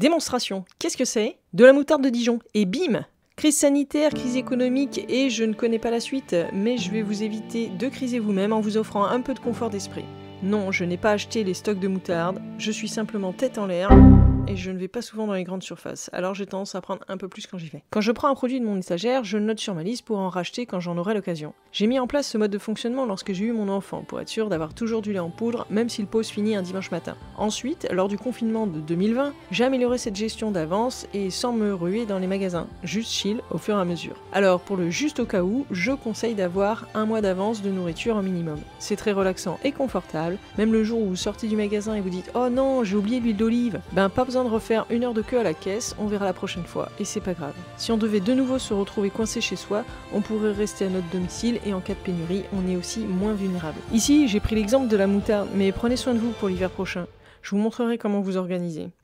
Démonstration. Qu'est-ce que c'est? De la moutarde de Dijon. Et bim! Crise sanitaire, crise économique et je ne connais pas la suite, mais je vais vous éviter de criser vous-même en vous offrant un peu de confort d'esprit. Non, je n'ai pas acheté les stocks de moutarde, je suis simplement tête en l'air et je ne vais pas souvent dans les grandes surfaces, alors j'ai tendance à prendre un peu plus quand j'y vais. Quand je prends un produit de mon étagère, je le note sur ma liste pour en racheter quand j'en aurai l'occasion. J'ai mis en place ce mode de fonctionnement lorsque j'ai eu mon enfant, pour être sûr d'avoir toujours du lait en poudre, même si le pot se finit un dimanche matin. Ensuite, lors du confinement de 2020, j'ai amélioré cette gestion d'avance et sans me ruer dans les magasins, juste chill au fur et à mesure. Alors pour le juste au cas où, je conseille d'avoir un mois d'avance de nourriture au minimum. C'est très relaxant et confortable, même le jour où vous sortez du magasin et vous dites « Oh non, j'ai oublié l'huile d'olive », ben pas besoin de refaire 1 heure de queue à la caisse, on verra la prochaine fois, et c'est pas grave. Si on devait de nouveau se retrouver coincé chez soi, on pourrait rester à notre domicile et en cas de pénurie, on est aussi moins vulnérable. Ici, j'ai pris l'exemple de la moutarde, mais prenez soin de vous pour l'hiver prochain. Je vous montrerai comment vous organiser.